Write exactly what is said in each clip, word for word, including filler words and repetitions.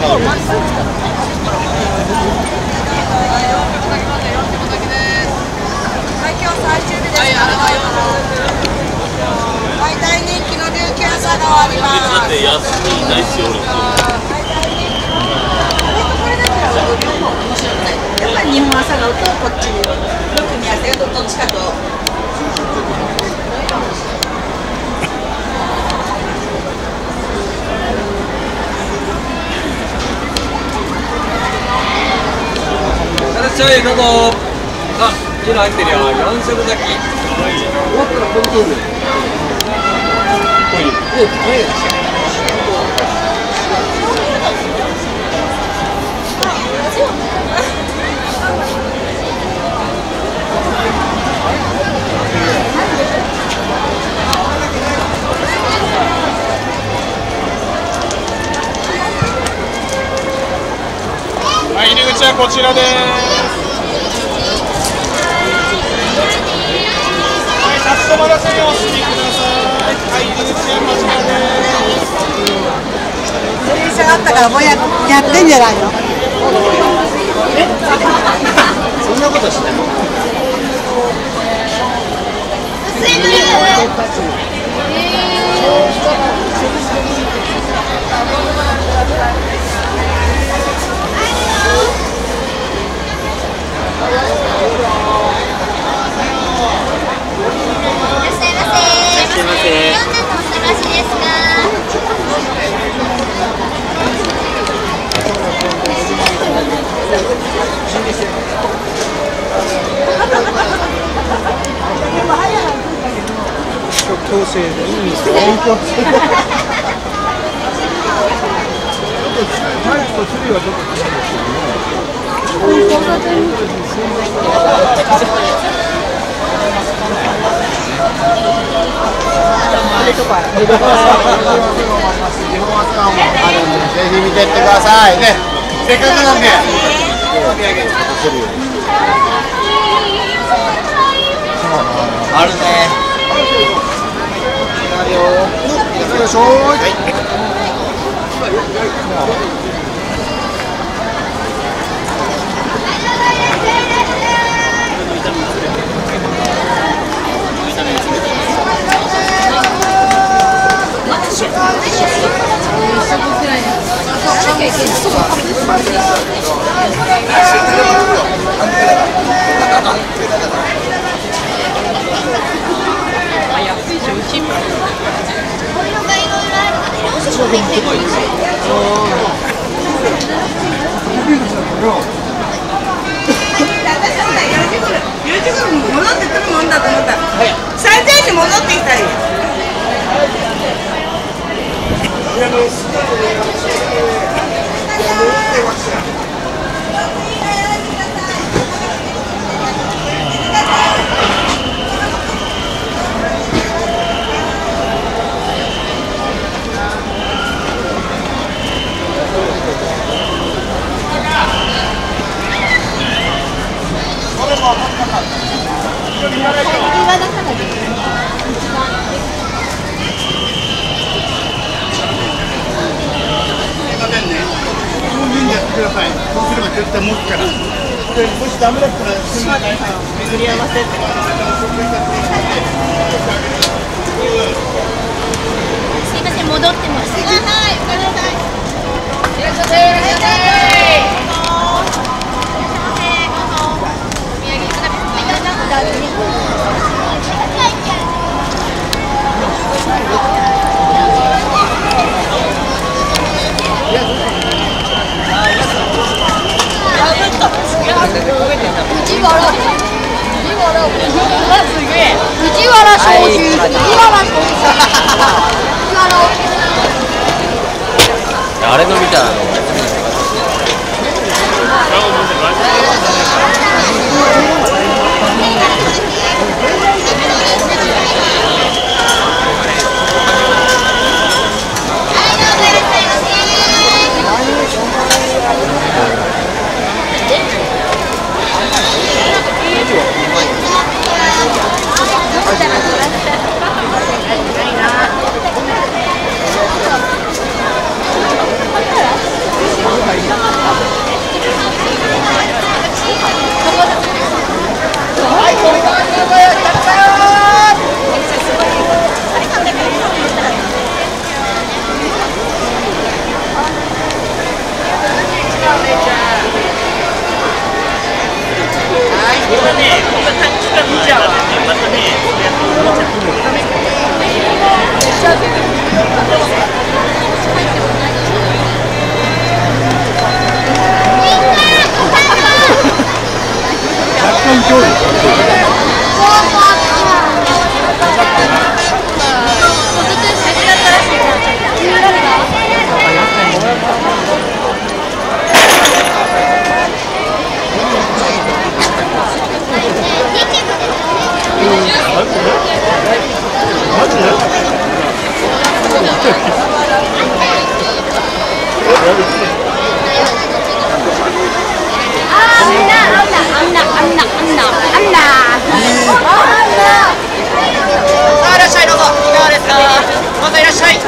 大人気の琉球朝があります。 だって安いないっすよ俺。 やっぱり日本朝顔とこっちの組み合わせがどっちかと。 いらっしゃい、どうぞ。あ、いいの入ってるよ。四色咲き。終わったらこれ取る。こういう。え、早いですよ。 はい、入り口はこちらです。はい、立ち止まらせてお進みください。はい、入り口はこちらです。 電車があったからもう や, やってんじゃないの？ そんなことしてない。 強制でいいんですよ。タイプと種類はちょっと違うんですけどね。こういう交差点みたいに存在してる。あれとか。日本朝もあるんで、ぜひ見てってくださいね。せっかくなんで。お土産ちょっとするよ。 あるね。 よいしょー。はい。ください。そうすれば絶対持つから。でもしダメだったらすみません。巡り合わせって。 すいません、戻ってます。はい、おかえりなさい。いらっしゃいませ。いらっしゃいませ。お土産いかがですか。いただきます。藤原藤原すげえ藤原商事藤原商事あれ飲みたいな。 いいらっしゃい、どうぞ。いかがですか。またいらっしゃい。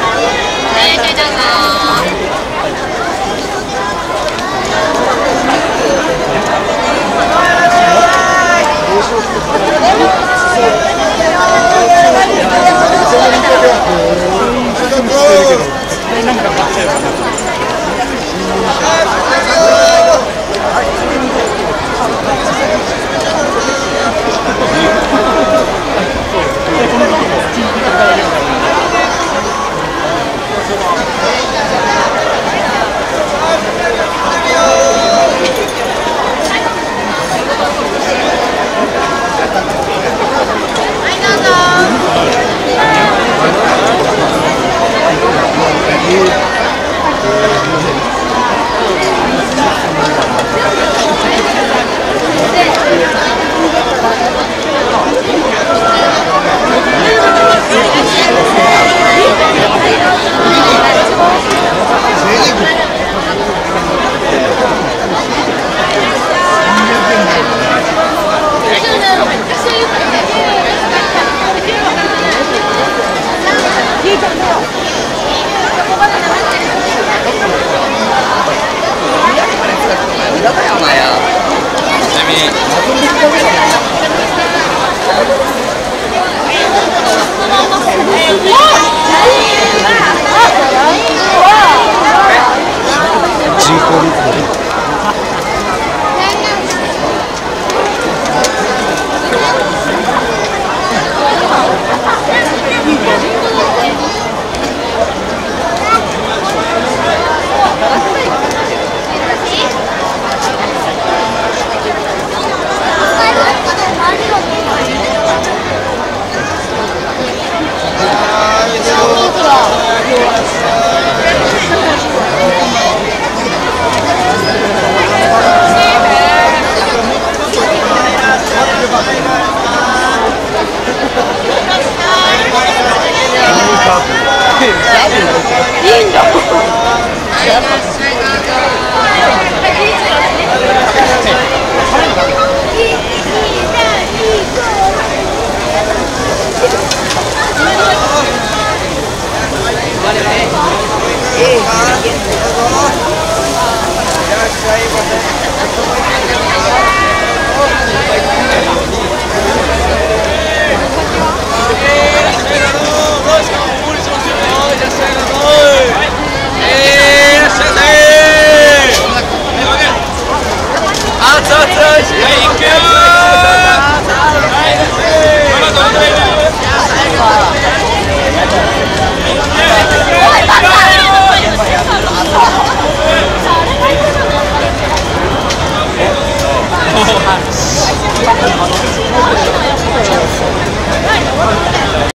はい、行くよー。